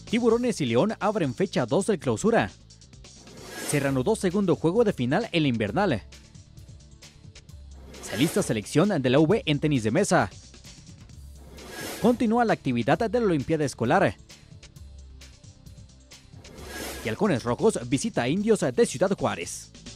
Tiburones y León abren fecha 2 de clausura. Se reanudó segundo juego de final en la invernal. Se alista selección de la UV en tenis de mesa. Continúa la actividad de la Olimpiada Escolar. Y Halcones Rojos visita a Indios de Ciudad Juárez.